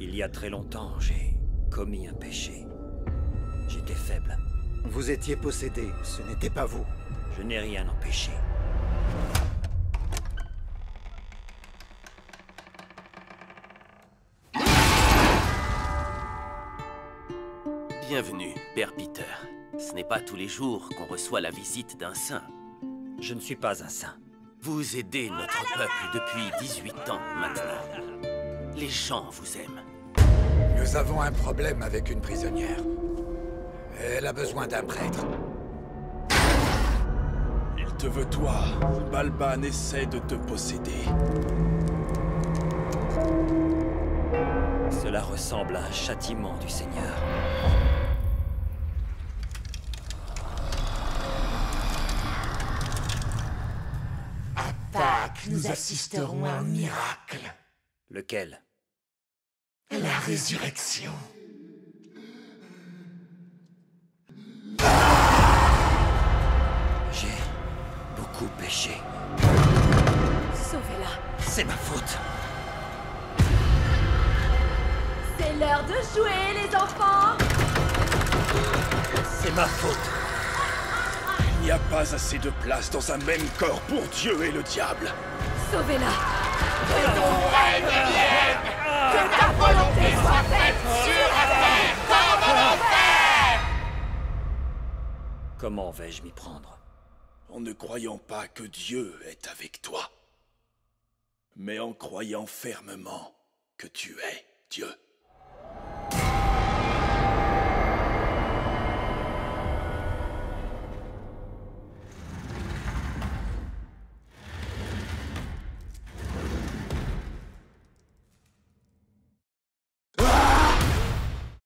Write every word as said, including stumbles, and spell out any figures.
Il y a très longtemps, j'ai commis un péché. J'étais faible. Vous étiez possédé, ce n'était pas vous. Je n'ai rien empêché. Bienvenue, Père Peter. Ce n'est pas tous les jours qu'on reçoit la visite d'un saint. Je ne suis pas un saint. Vous aidez notre peuple depuis dix-huit ans maintenant. Les gens vous aiment. Nous avons un problème avec une prisonnière. Elle a besoin d'un prêtre. Il te veut toi. Balban essaie de te posséder. Cela ressemble à un châtiment du Seigneur. À Pâques, nous assisterons à un miracle. Lequel? La résurrection. J'ai beaucoup péché. Sauvez-la. C'est ma faute. C'est l'heure de jouer, les enfants! C'est ma faute. Il n'y a pas assez de place dans un même corps pour Dieu et le diable. Sauvez-la. Que ton règne vienne! Que ta volonté soit faite sur la terre comme en enfer! Comment vais-je m'y prendre? En ne croyant pas que Dieu est avec toi, mais en croyant fermement que tu es Dieu.